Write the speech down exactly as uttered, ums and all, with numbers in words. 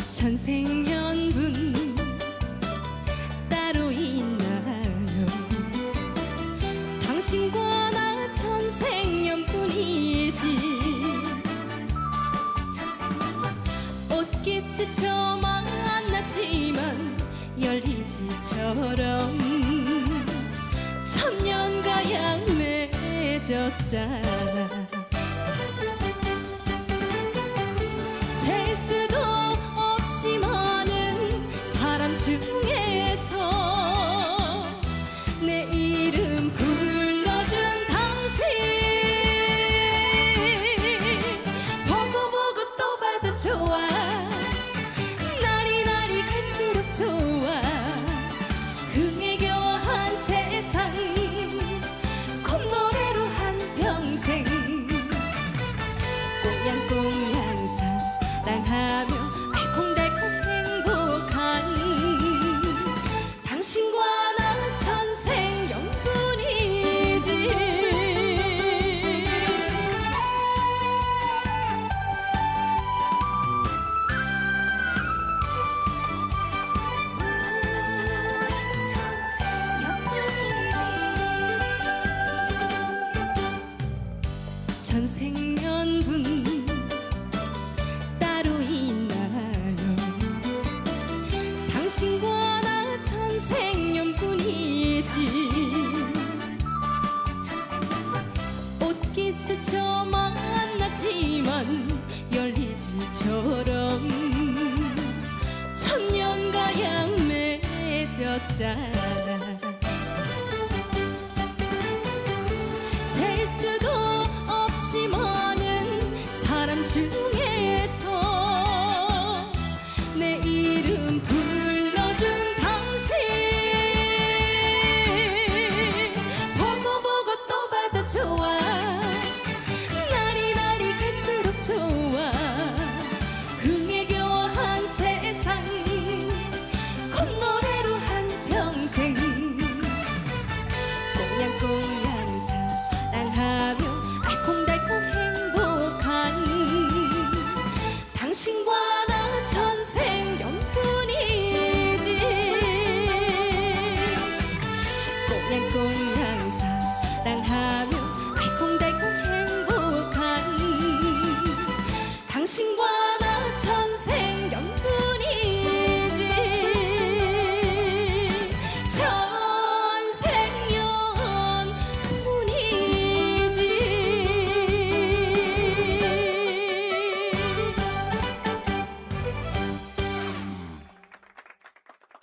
천생연분 따로 있나요? 당신과 나 천생연분이지. 옷깃 스쳐 만났지만 열리지처럼 천년가약 맺었잖아. 셀 수도 없이 많은 사람 중에서 내 이름 불러준 당신 보고 보고 또 봐도 좋아. 날이 날이 갈수록 좋아. 흥에겨한 세상 콧노래로 한 평생 꽁냥꽁냥 사랑하며 알콩달콩 행복한 당신과 나 천생연분이지. 천생연분 따로 있나요? 당신과 나 천생연분이지. 옷깃 스쳐 만났지만 열리지처럼 천년가약 맺었잖아. 셀 수도 없이 많은 사람 중